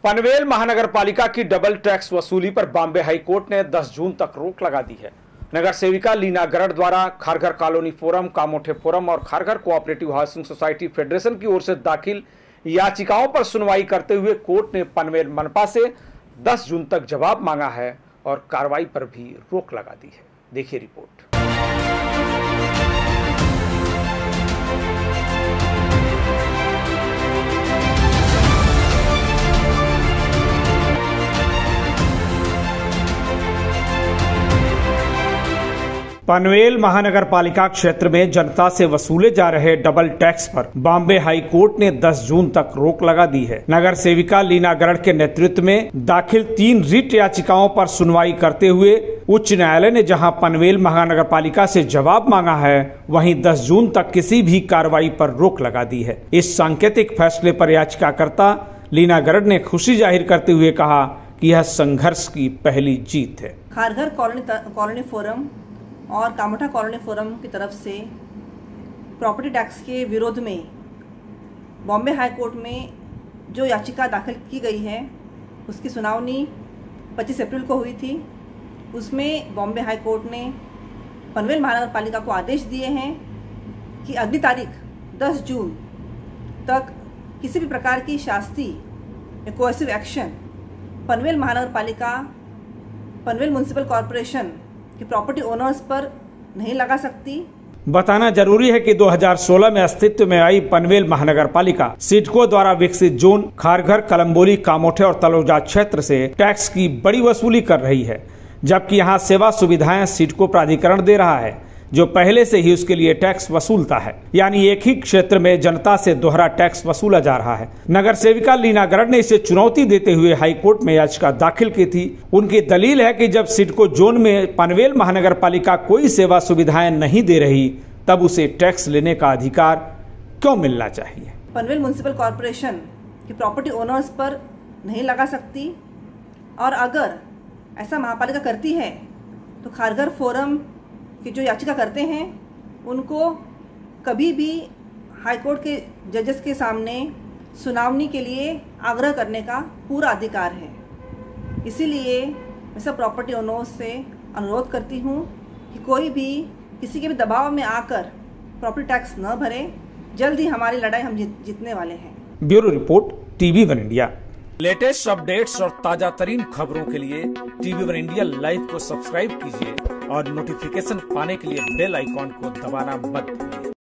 पनवेल महानगर पालिका की double tax वसूली पर बॉम्बे हाई कोर्ट ने 10 जून तक रोक लगा दी है। नगर सेविका लीना गरड द्वारा Kharghar colony forum, Kamothe forum और Kharghar cooperative housing society federation की ओर से दाखिल याचिकाओं पर सुनवाई करते हुए कोर्ट ने पनवेल मनपा से 10 जून तक जवाब मांगा है और कार्रवाई पर भी रोक लगा दी है। देखिए रिपोर्ट। पनवेल महानगर पालिका क्षेत्र में जनता से वसूले जा रहे डबल टैक्स पर बॉम्बे हाई कोर्ट ने 10 जून तक रोक लगा दी है। नगर सेविका लीना गरड के नेतृत्व में दाखिल 3 रिट याचिकाओं पर सुनवाई करते हुए उच्च न्यायालय ने जहां पनवेल महानगर पालिका से जवाब मांगा है, वहीं 10 जून तक किसी भी कार्रवाई पर रोक लगा दी है। इस सांकेतिक फैसले पर याचिकाकर्ता लीना गरड ने खुशी जाहिर करते हुए कहा कि यह संघर्ष की पहली जीत है। खारघर कॉलोनी फोरम और कामोठा कॉलोनी फोरम की तरफ से प्रॉपर्टी टैक्स के विरोध में बॉम्बे हाई कोर्ट में जो याचिका दाखिल की गई है उसकी सुनवाई 25 अप्रैल को हुई थी। उसमें बॉम्बे हाई कोर्ट ने पनवेल महानगर पालिका को आदेश दिए हैं कि अगली तारीख 10 जून तक किसी भी प्रकार की शास्ति या cohesive action Panvel Mahanagar Palika, Panvel municipal corporation कि प्रॉपर्टी ओनर्स पर नहीं लगा सकती। बताना जरूरी है कि 2016 में अस्तित्व में आई पनवेल महानगर पालिका सिडको द्वारा विकसित जोन खारघर, कलम्बोली, कामोठे और तलोजा क्षेत्र से टैक्स की बड़ी वसूली कर रही है, जबकि यहां सेवा सुविधाएं सिडको प्राधिकरण दे रहा है, जो पहले से ही उसके लिए टैक्स वसूलता है। यानी एक ही क्षेत्र में जनता से दोहरा टैक्स वसूला जा रहा है। नगर सेविका लीना गरड ने इसे चुनौती देते हुए हाई कोर्ट में याचिका दाखिल की थी। उनकी दलील है कि जब सिडको जोन में पनवेल महानगर पालिका कोई सेवा सुविधाएं नहीं दे रही, तब उसे टैक्स लेने का अधिकार क्यों मिलना चाहिए। पनवेल म्युनिसिपल कॉरपोरेशन की प्रॉपर्टी ओनर्स पर नहीं लगा सकती, और अगर ऐसा महापालिका करती है तो खारघर फोरम कि जो याचिका करते हैं उनको कभी भी हाईकोर्ट के जजेस के सामने सुनावनी के लिए आग्रह करने का पूरा अधिकार है। इसीलिए मैं सब प्रॉपर्टी ओनर्स से अनुरोध करती हूँ कि कोई भी किसी के भी दबाव में आकर प्रॉपर्टी टैक्स न भरे। जल्द ही हमारी लड़ाई हम जीतने वाले हैं। Bureau report, TV1 India. Latest updates और ताजा तरीन खबरों के लिए TV1 इंडिया लाइव को सब्सक्राइब कीजिए और नोटिफिकेशन पाने के लिए बेल आइकॉन को दबाना मत भूलिए।